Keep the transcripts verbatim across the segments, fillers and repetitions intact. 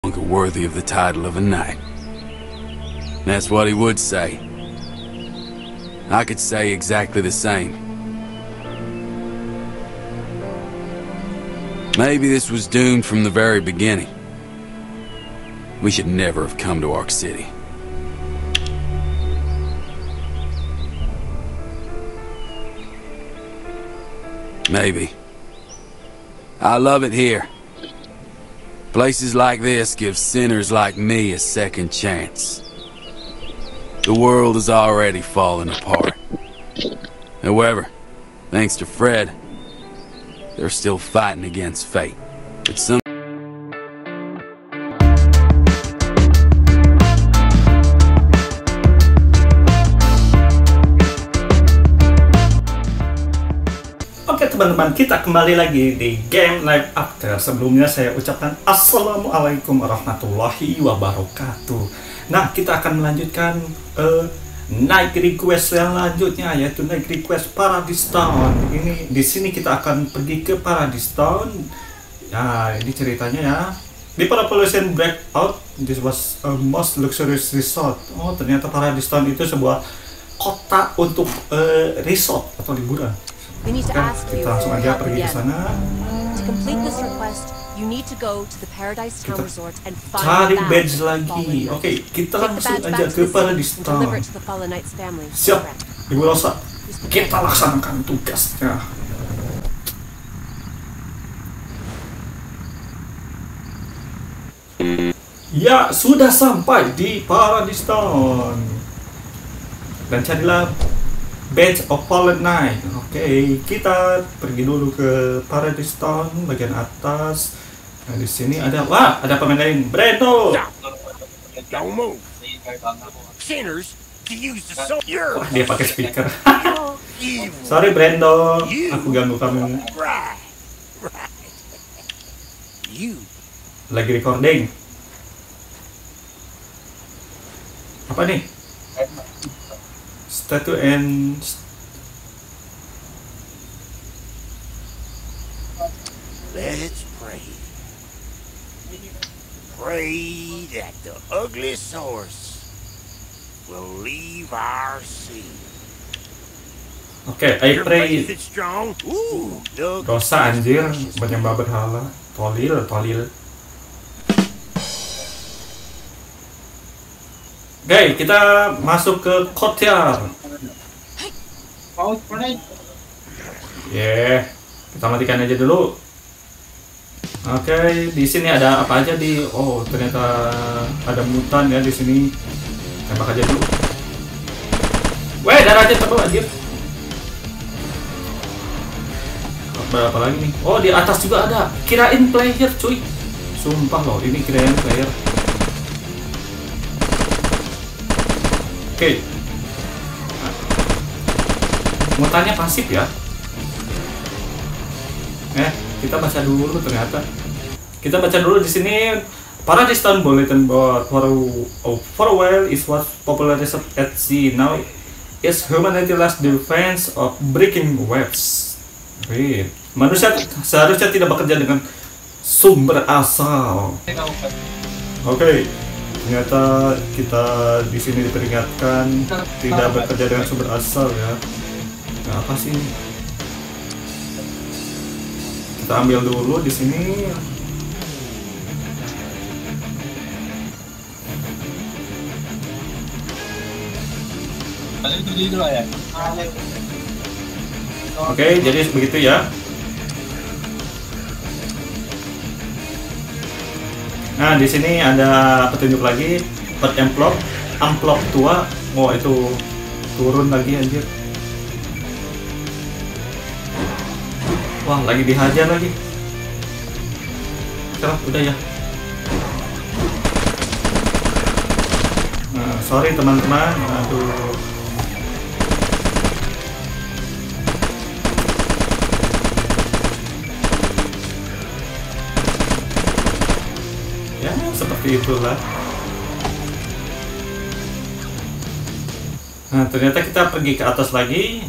longer worthy of the title of a knight. That's what he would say. I could say exactly the same. Maybe this was doomed from the very beginning. We should never have come to Ark City. Maybe. I love it here. Places like this give sinners like me a second chance. The world is already falling apart. However, thanks to Fred, they're still fighting against fate. But some Oke teman-teman, kita kembali lagi di Game Live After. Sebelumnya saya ucapkan Assalamualaikum warahmatullahi wabarakatuh. Nah, kita akan melanjutkan uh, Night Request selanjutnya, yaitu Night Request Paradise Town. Ini di sini kita akan pergi ke Paradise Town. Ya, ini ceritanya ya. Di Population Breakout, this was a most luxurious resort. Oh, ternyata Paradise Town itu sebuah kota untuk uh, resort atau liburan. We need to Oke, ask you kita langsung for aja help pergi ke again. sana. To complete this request, you need to go to the Paradise Town Kita Resort and find cari the badge Fallen lagi. Knight. Oke, kita Take the langsung badge aja back to ke the Paradise city and Town. deliver it to the Fallen Knight's family. Siap, Correct. Ibu Rosa. Kita laksanakan tugasnya. Ya, sudah sampai di Paradise Town. Dan carilah Badge of Fallen Knight. Oke, kita pergi dulu ke Paradise Town bagian atas. Nah, di sini ada, wah, ada pemain lain, Brendo. Don't move. Sinners to use the soul. You're Wah, dia pakai speaker. evil. Sorry Brendo, aku ganggu kamu. Right. Right. You. Lagi recording. Apa nih? Statue and Let's pray. Pray that the ugly source will leave our sea. Oke, I Your pray. faith is strong. Ooh, look. Dosa anjir, menyembah berhala. Tolil, tolil. Oke, kita masuk ke courtyard. Yeah, kita matikan aja dulu. Oke, di sini ada apa aja di? Oh, ternyata ada mutan ya di sini. Tembak aja dulu. Weh, darah aja tebal anjir. Berapa lagi nih? Oh, di atas juga ada. Kirain player, cuy. Sumpah loh, ini kirain player. Oke. Mutannya pasif ya. Eh, kita baca dulu ternyata. Kita baca dulu di sini. Paradise Town Bulletin Board for a, oh, for a while is what popularized at sea. Now is humanity last defense of breaking webs. Wait. Manusia seharusnya tidak bekerja dengan sumber asal. Oke. Ternyata kita di sini diperingatkan tidak bekerja dengan sumber asal ya. Nah, apa sih? Kita ambil dulu di sini. Oke, jadi begitu ya. Nah, di sini ada petunjuk lagi per amplop, amplop tua. Oh, itu turun lagi anjir. Wah, lagi dihajar lagi. Oke, udah ya. Nah, sorry teman-teman. Aduh. Ya, seperti itulah. Nah, ternyata kita pergi ke atas lagi.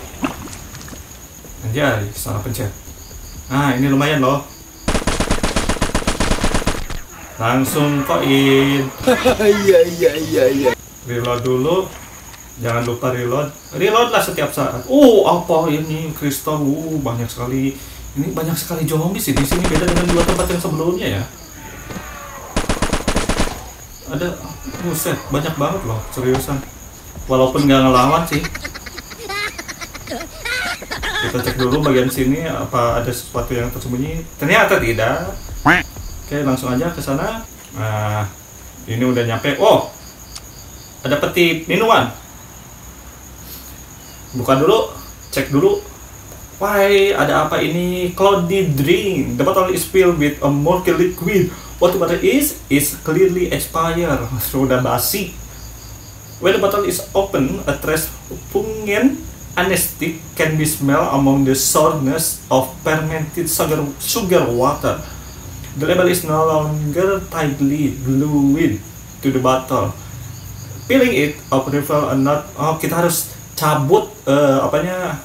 Anjay, salah pencet. Nah, ini lumayan loh. Langsung koin. Iya iya iya iya. Reload dulu. Jangan lupa reload. Reload lah setiap saat. Oh, apa ini kristal? Uh, banyak sekali. Ini banyak sekali zombie sih di sini, beda dengan dua tempat yang sebelumnya ya. Ada, buset, banyak banget loh, seriusan. Walaupun nggak ngelawan sih. Kita cek dulu bagian sini apa ada sesuatu yang tersembunyi. Ternyata tidak. Oke, langsung aja ke sana. Nah, ini udah nyampe. Oh, ada peti minuman. Buka dulu, cek dulu. Why, ada apa ini? Cloudy drink. The bottle is filled with a murky liquid. What the bottle is, is clearly expired. Sudah basi. When the bottle is open, a trace pungent anesthetic can be smelled among the sourness of fermented sugar, sugar water. The label is no longer tightly glued to the bottle. Peeling it up reveal a not. Oh, kita harus cabut uh, apanya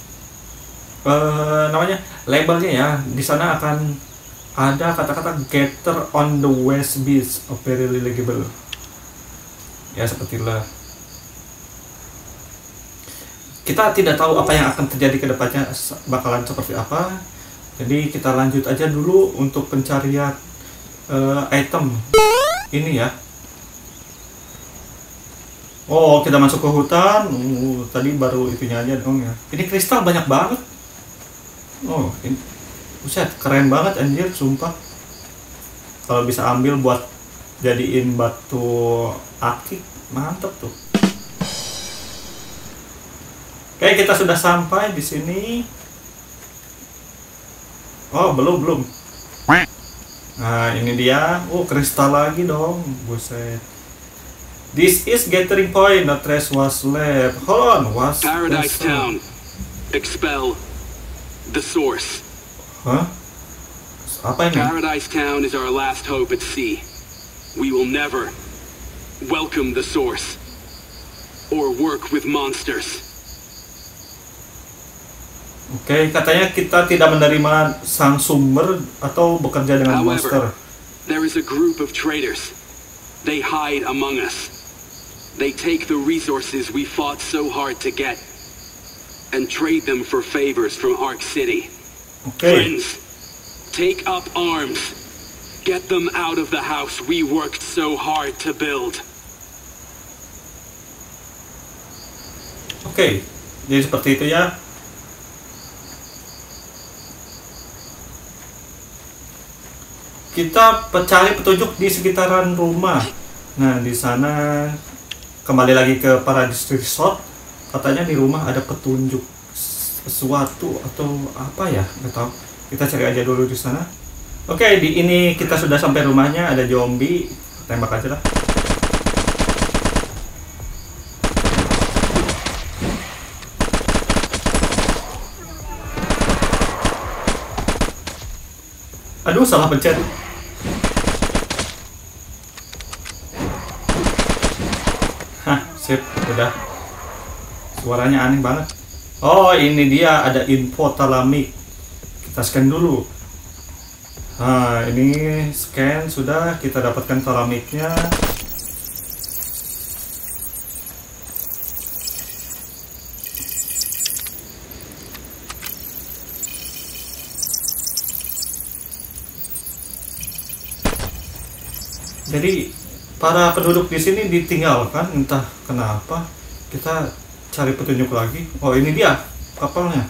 uh, namanya labelnya ya. Di sana akan ada kata-kata gather on the west beach, oh, very legible. Ya sepertilah. Kita tidak tahu apa yang akan terjadi ke depannya, bakalan seperti apa. Jadi kita lanjut aja dulu untuk pencarian uh, item ini ya. Oh, kita masuk ke hutan. Uh, tadi baru itunya aja dong ya. Ini kristal banyak banget. Oh, ini buset, keren banget anjir, sumpah. Kalau bisa ambil buat jadiin batu akik, mantep tuh. Oke, kita sudah sampai di sini. Oh, belum, belum. Nah, ini dia. Oh, kristal lagi dong. Buset. This is gathering point, no trace was left. Hold on, was Paradise Town. Expel the source. Hah? Apa ini? Paradise Town is our last hope at sea. We will never welcome the source or work with monsters. Oke, okay, katanya kita tidak menerima sang sumber atau bekerja dengan monster. However, there is a group of traitors. They hide among us. They take the resources we fought so hard to get and trade them for favors from Ark City. Okay. Friends, take up arms. Get them out of the house we worked so hard to build. Oke, okay. Jadi seperti itu ya. Kita mencari petunjuk di sekitaran rumah. Nah, di sana kembali lagi ke Paradise Resort. Katanya di rumah ada petunjuk sesuatu atau apa ya, nggak tahu. Kita cari aja dulu di sana. Oke, di ini kita sudah sampai rumahnya. Ada zombie, tembak aja lah. Aduh, salah pencet. Hah, sip, udah. Suaranya aneh banget. Oh, ini dia, ada info talamik. Kita scan dulu. Nah, ini scan sudah, kita dapatkan talamiknya. Jadi para penduduk di sini ditinggalkan, entah kenapa. Kita cari petunjuk lagi. Oh, ini dia kapalnya.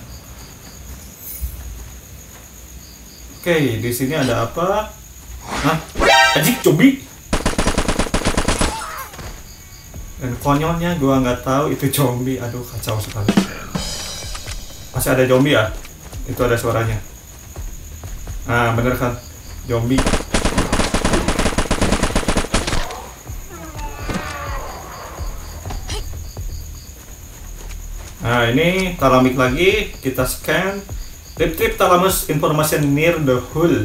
Oke, di sini ada apa? Hah? Anjing, zombie. Dan konyolnya gua nggak tahu itu zombie. Aduh, kacau sekali. Masih ada zombie ya? Itu ada suaranya. Nah, bener kan? Zombie. Nah, ini talamik lagi, kita scan. Retrieve thalamus information near the hull.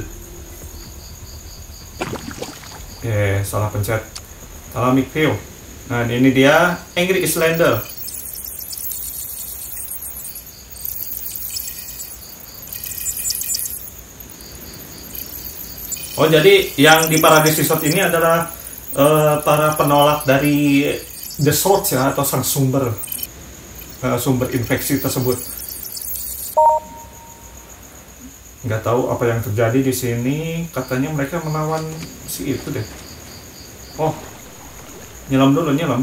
Eh, salah pencet. Thalamic view. Nah, ini dia Angry Islander. Oh, jadi yang di Paradise Resort ini adalah uh, para penolak dari The Source ya, atau sang sumber uh, sumber infeksi tersebut. Nggak tahu apa yang terjadi di sini. Katanya mereka melawan si itu deh. Oh, nyelam dulu, nyelam.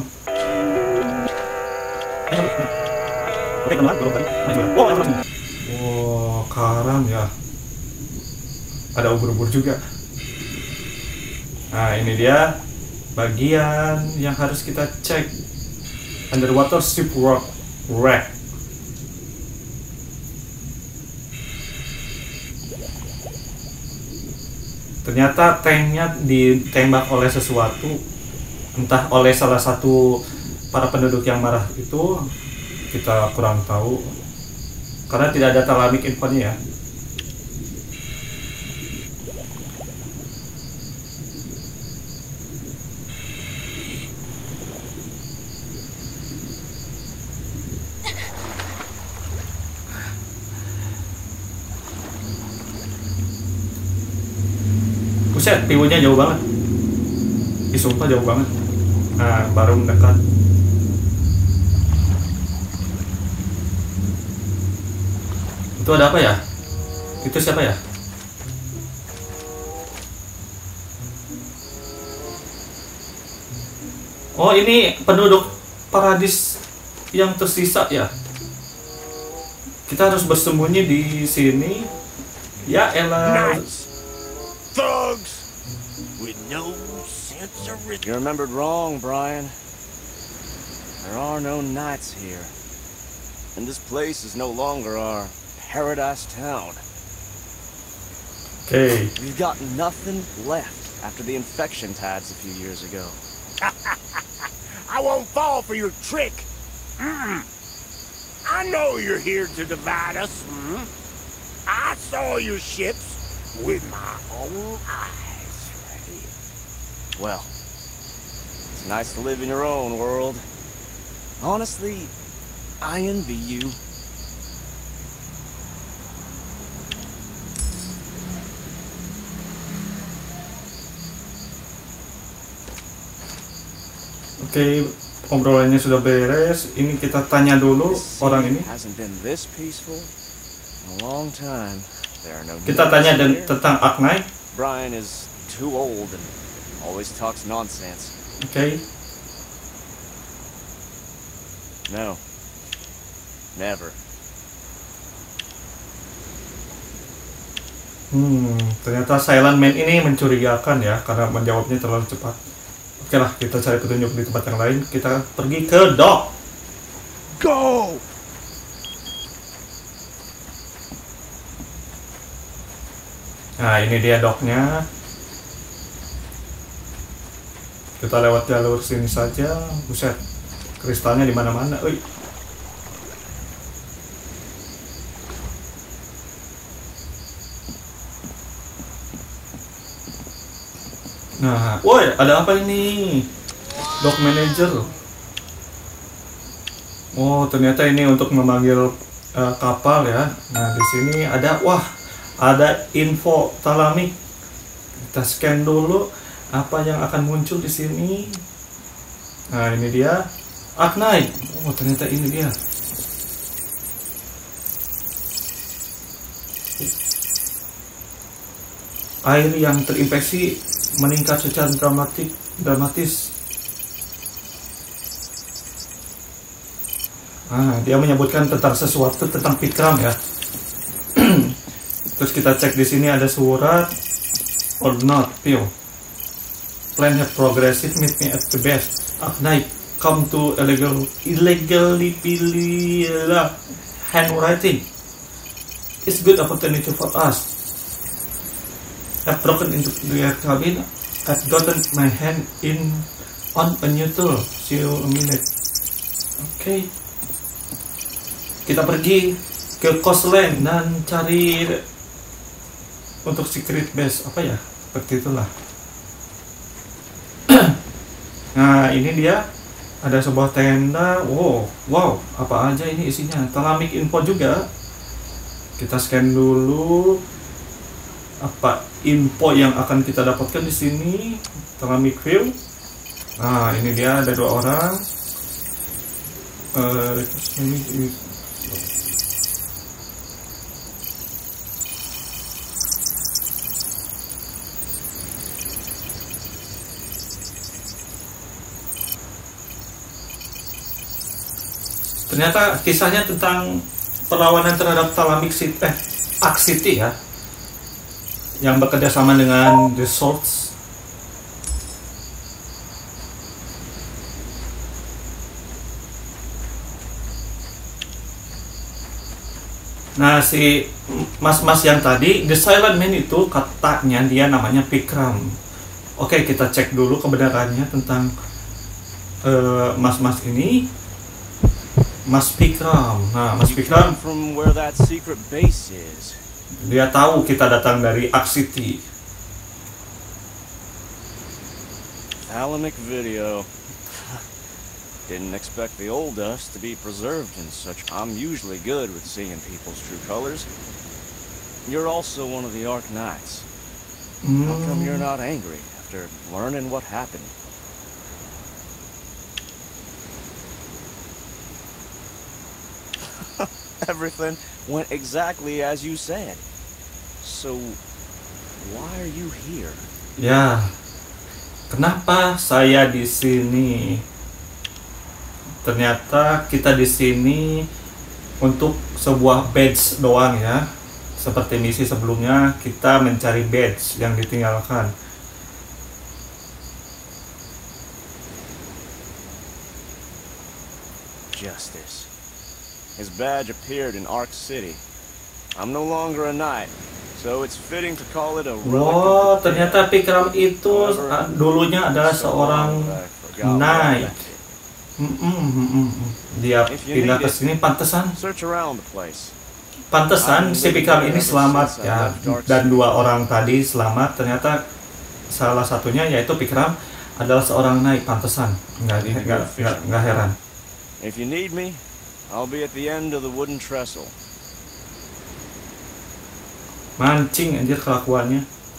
Oh, karam ya. Ada ubur-ubur juga. Nah, ini dia bagian yang harus kita cek. Underwater shipwreck wreck. Ternyata tanknya ditembak oleh sesuatu, entah oleh salah satu para penduduk yang marah itu, kita kurang tahu karena tidak ada talamik infonya ya. Buset, piwunya jauh banget. Disumpah jauh banget. Nah, baru mendekat. Itu ada apa ya? Itu siapa ya? Oh, ini penduduk Paradis yang tersisa ya. Kita harus bersembunyi di sini. Ya elah. Nice. Thugs with no sense of risk. You remembered wrong, Brian. There are no knights here. And this place is no longer our paradise town. Okay. We've got nothing left after the infection tides a few years ago. I won't fall for your trick. Mm. I know you're here to divide us. Mm. I saw your ships with my own eyes. Well, it's nice to live in your own world. Honestly, I envy you. Oke, okay, obrolannya sudah beres. Ini kita tanya dulu orang ini. Hasn't been this peaceful in a long time. There are no Kita tanya dan tentang Arknight. Brian is too old and always talks nonsense. Oke. Okay. No. Never. Hmm, ternyata Silent Man ini mencurigakan ya karena menjawabnya terlalu cepat. Oke lah, kita cari petunjuk di tempat yang lain. Kita pergi ke dock. Go! Nah, ini dia docknya. Kita lewat jalur sini saja. Buset, kristalnya di mana-mana. Ui. Nah, woi, ada apa ini? Dock manager. Oh, ternyata ini untuk memanggil uh, kapal ya. Nah, di sini ada, wah, ada info talamik. Kita scan dulu apa yang akan muncul di sini. Nah, ini dia Arknight. Oh, ternyata ini dia. Air yang terinfeksi meningkat secara dramatik, dramatis. Ah, dia menyebutkan tentang sesuatu tentang Pikram ya. Terus kita cek di sini ada surat or not, Pio. Plan have progressive, meet me at the best. Arknight, come to illegal, illegally illegal handwriting. It's good opportunity for us. I've broken into the cabin. I've gotten my hand in on a new tool. See you a minute. Oke. Okay. Kita pergi ke Coastland dan cari untuk secret base apa ya? Seperti itulah. Nah, ini dia. Ada sebuah tenda. Wow, wow, apa aja ini isinya? Talamik info juga. Kita scan dulu. Apa info yang akan kita dapatkan di sini. Thalamic View. Nah, ini dia ada dua orang. Uh, ini, ini. Ternyata kisahnya tentang perlawanan terhadap Thalamic City, eh, Ark City ya, yang bekerja sama dengan The Swords. Nah, si mas-mas yang tadi, The Silent Man itu katanya dia namanya Vikram. Oke, kita cek dulu kebenarannya tentang uh, mas-mas ini. Mas Vikram. Nah, Mas Vikram, From where that secret base is. dia tahu kita datang dari Ark City. Thalamic video. Didn't expect the old us to be preserved in such. I'm usually good with seeing people's true colors. You're also one of the Ark Knights. How come you're not angry after learning what happened? Everything went exactly as you said. So, why are you here? Ya, kenapa saya di sini? Ternyata kita di sini untuk sebuah badge doang ya. Seperti misi sebelumnya, kita mencari badge yang ditinggalkan. Justice. His badge appeared in Ark City. I'm no longer a knight, so it's fitting to call it a relic. Wow, ternyata Vikram itu uh, dulunya adalah seorang knight. Mm -mm, mm -mm. Dia pindah ke sini, pantesan. Search around the place. Pantesan si Vikram ini selamat ya, dan dua orang tadi selamat. Ternyata salah satunya yaitu Vikram adalah seorang knight, pantesan. Nggak, nggak, nggak, nggak heran. If you need me, I'll be at the end of the wooden trestle. Mancing anjir kelakuannya.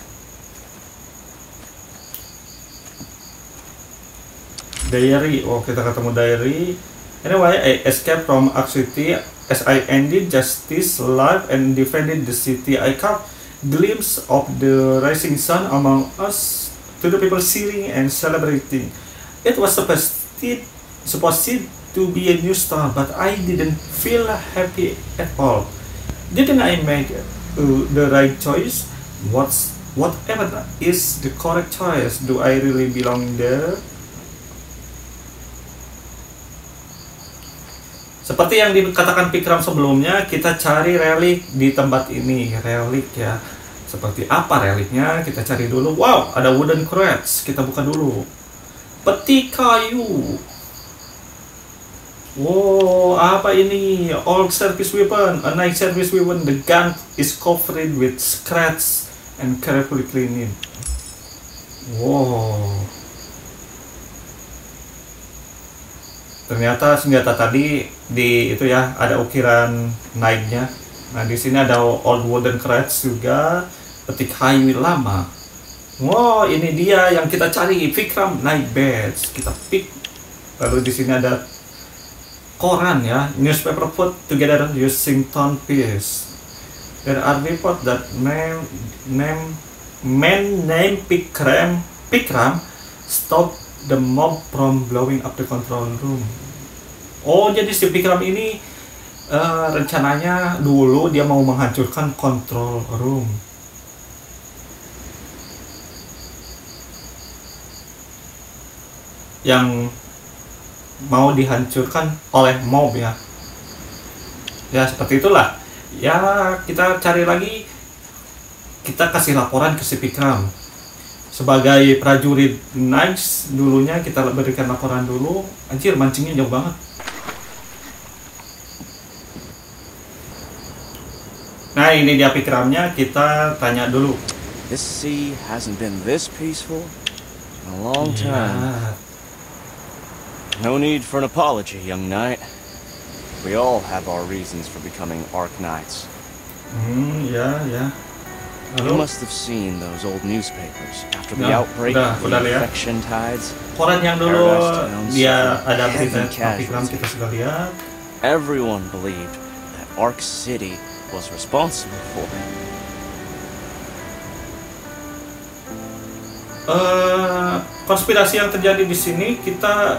Diary, oh kita ketemu diary. Anyway, I escaped from Ark City as I ended justice life and defended the city. I caught glimpse of the rising sun among us, to the people cheering and celebrating. It was supposed supposed to be a new start, but I didn't feel happy at all. Didn't I make uh, the right choice? What's whatever is the correct choice? Do I really belong there? Seperti yang dikatakan Vikram sebelumnya, kita cari relik di tempat ini. Relik ya. Seperti apa reliknya? Kita cari dulu. Wow, ada wooden crates. Kita buka dulu. Peti kayu. Wow, apa ini? Old service weapon, a nice service weapon. The gun is covered with scratch and carefully cleaned. Wow. Ternyata senjata tadi di itu ya ada ukiran naiknya. Nah di sini ada old wooden crates juga, peti kayu lama. Wow, ini dia yang kita cari, Vikram Knight Badge. Kita pick. Lalu di sini ada koran ya, newspaper put together using tone piece. There are reports that man name man named Vikram Vikram stopped the mob from blowing up the control room. Oh, jadi si Vikram ini uh, rencananya dulu dia mau menghancurkan control room. Yang mau dihancurkan oleh mob ya. Ya seperti itulah. Ya kita cari lagi. Kita kasih laporan ke si Vikram. Sebagai prajurit Knights dulunya kita berikan laporan dulu. Anjir mancingnya jauh banget. Nah ini dia Vikramnya, kita tanya dulu. This sea hasn't been this peaceful in a long time. Ya. No need for an apology, young knight. We all have our reasons for becoming Ark Knights. Hmm, ya, ya. You Lalu must have seen those old newspapers after the Ya, outbreak udah, of udah the lihat. infection tides. koran yang dulu Paradise Town dia suffered ada heavy berita tentang Pikram, casualties. kita sudah lihat. Everyone believed that Ark City was responsible for it. Eh, konspirasi yang terjadi di sini, kita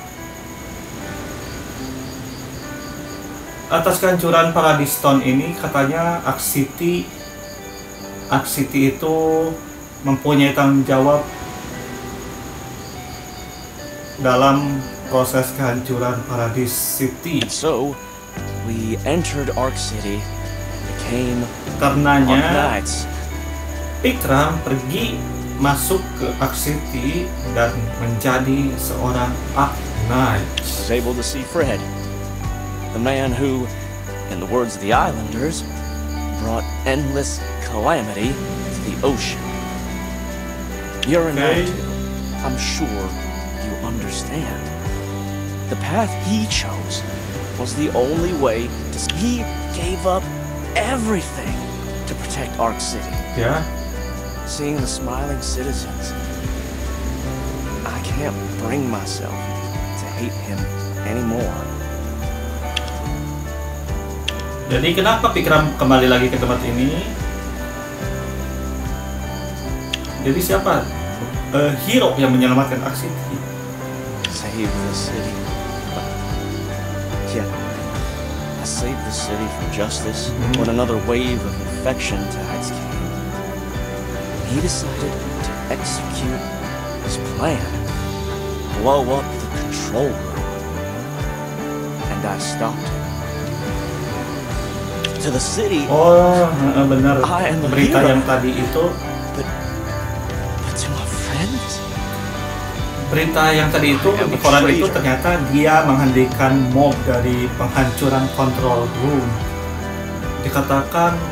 atas kehancuran Paradise Town ini katanya Ark City Ark City itu mempunyai tanggung jawab dalam proses kehancuran Paradise City. And so, we entered Ark City and became Ark Karenanya Knights. Pikram pergi masuk ke Ark City dan menjadi seorang Ark Knight. Was able to see Fred, the man who, in the words of the Islanders, brought endless calamity to the ocean. You're a Okay. knight. I'm sure you understand. The path he chose was the only way to. He gave up everything to protect Ark City. Ya, Seeing the smiling citizens, I can't bring myself to hate him anymore. jadi kenapa Pikram kembali lagi ke tempat ini? Jadi siapa eh, hero yang menyelamatkan Ark City? Save the city. Yeah. I saved the city from justice when another wave of infection tides came. He decided to execute his plan. Blow up the control room. And I stopped him. To the city, Oh, eh, benar. I am the Berita hero. yang tadi itu, but, but to my friends? berita yang tadi itu di koran itu ternyata dia menghentikan mob dari penghancuran control room. Dikatakan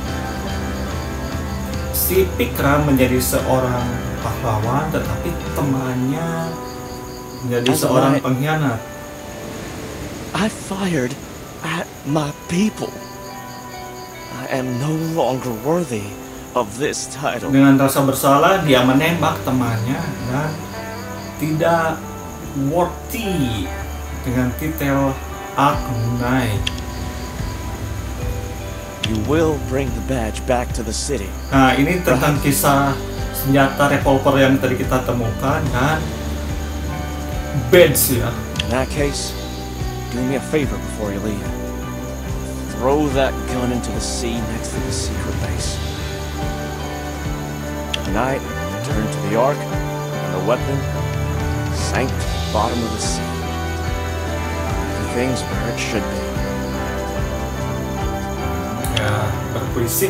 si Pikram menjadi seorang pahlawan, tetapi temannya menjadi As seorang I- pengkhianat. I fired at my people. I am no longer worthy of this title. Dengan rasa bersalah, dia menembak temannya dan tidak worthy dengan titel Ark Knight. You will bring the badge back to the city. Nah, ini tentang kisah senjata revolver yang tadi kita temukan dan badge ya. In that case, do me a favor before you leave. Throw that gun into the sea next to the secret base. The knight returned to the Ark, and the weapon sank to the bottom of the sea. Everything's where it should be. Ya, berpuisi.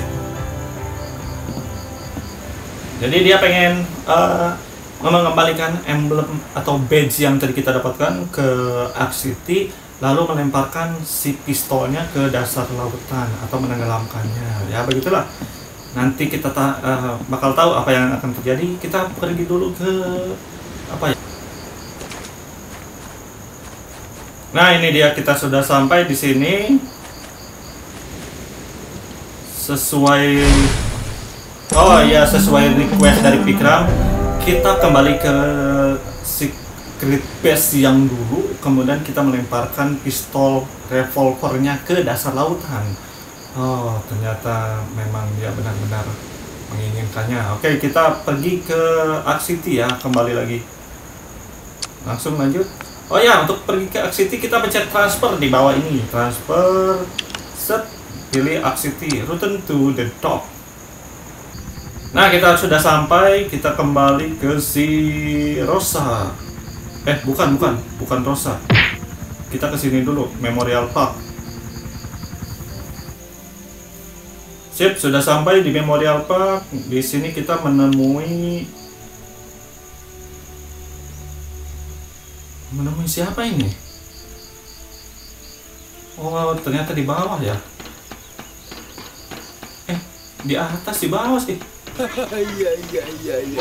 Jadi dia pengen eh, mengembalikan emblem atau badge yang tadi kita dapatkan ke Ark City, lalu melemparkan si pistolnya ke dasar lautan atau menenggelamkannya. Ya begitulah. Nanti kita ta- eh, bakal tahu apa yang akan terjadi. Kita pergi dulu ke apa ya? Nah, ini dia, kita sudah sampai di sini. Sesuai Oh ya, sesuai request dari Pikram, kita kembali ke secret base yang dulu, kemudian kita melemparkan pistol revolvernya ke dasar lautan. Oh, ternyata memang dia benar-benar menginginkannya. Oke, kita pergi ke Ark City ya, kembali lagi. Langsung lanjut. Oh ya, untuk pergi ke Ark City kita pencet transfer di bawah ini. Transfer, set, pilih Ark City, return to the top. Nah, kita sudah sampai, kita kembali ke si Rosa. Eh, bukan, bukan, bukan Rosa. Kita ke sini dulu, Memorial Park. Sip, sudah sampai di Memorial Park. Di sini kita menemui menemui siapa ini? Oh, ternyata di bawah ya. Eh, di atas, di bawah sih. Iya, iya, iya, iya.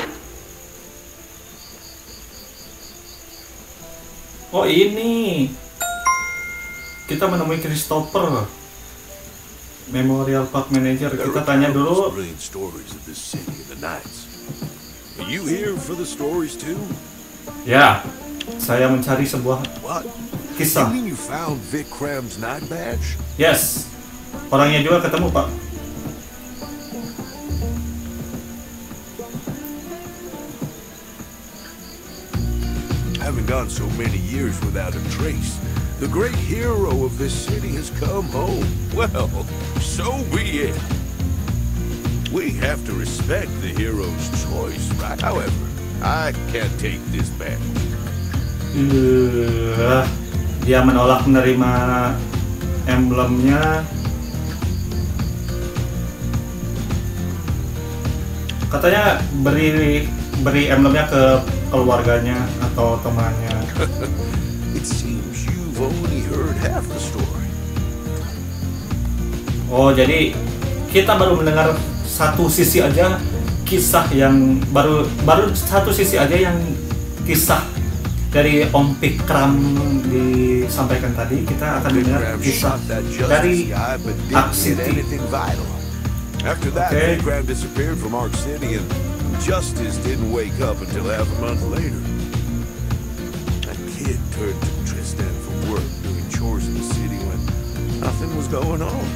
Oh, ini kita menemui Christopher. Memorial Park Manager. There Kita are tanya countless dulu. brilliant stories of this city in the nights. Are you here for the stories too? Ya, saya mencari sebuah What? kisah. You mean you found Vikram's night badge? Yes, orangnya juga ketemu, Pak. Having gone so many years without a trace, the great hero of this city has come home. Well, so be it. We have to respect the hero's choice, right? However, I can't take this badge. Uh, dia menolak menerima emblemnya. Katanya beri beri emblemnya ke keluarganya atau temannya. It seems you've only heard half the story. Oh, jadi kita baru mendengar satu sisi aja kisah yang baru baru satu sisi aja yang kisah dari Om Vikram disampaikan tadi. Kita akan dengar Vikram kisah shot that dari Justice guy, but Ark didn't get City. anything vital. After that, Okay. Vikram disappeared from Ark City, and Justice didn't wake up until half a month later. That kid turned to Tristan for work, doing chores in the city when nothing was going on.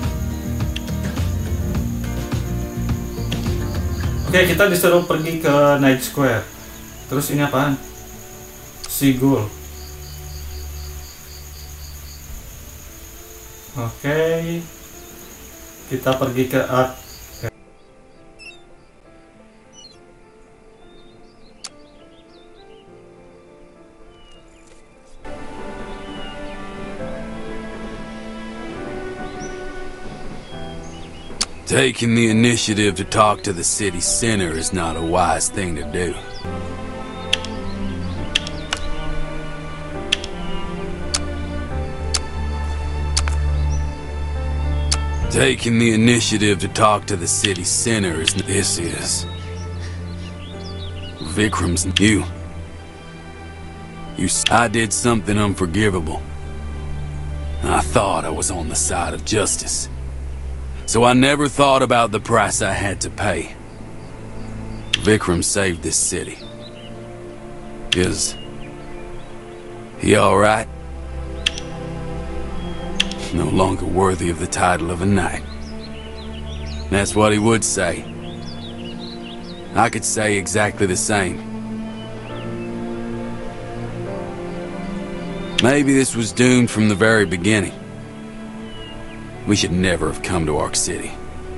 Oke, kita disuruh pergi ke Night Square. Terus ini apaan? Sigul. Oke. Kita pergi ke Art. Taking the initiative to talk to the city center is not a wise thing to do. Taking the initiative to talk to the city center is... This is... Vikram's... You. You... s- I did something unforgivable. I thought I was on the side of justice. So I never thought about the price I had to pay. Vikram saved this city. Is... he alright? No longer worthy of the title of a knight. That's what he would say. I could say exactly the same. Maybe this was doomed from the very beginning. We should never have come to Ark City.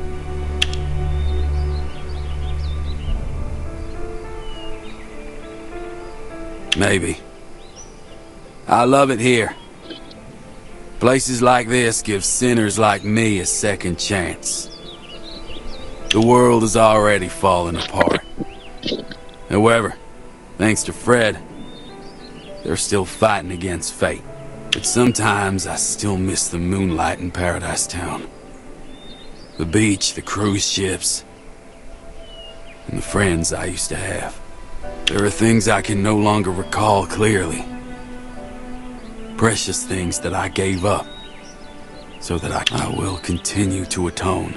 Maybe. I love it here. Places like this give sinners like me a second chance. The world is already falling apart. However, thanks to Fred, they're still fighting against fate. But sometimes I still miss the moonlight in Paradise Town. The beach, the cruise ships, and the friends I used to have. There are things I can no longer recall clearly. Precious things that I gave up, so that I, I will continue to atone.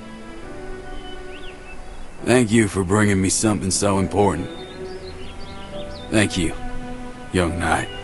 Thank you for bringing me something so important. Thank you, young knight.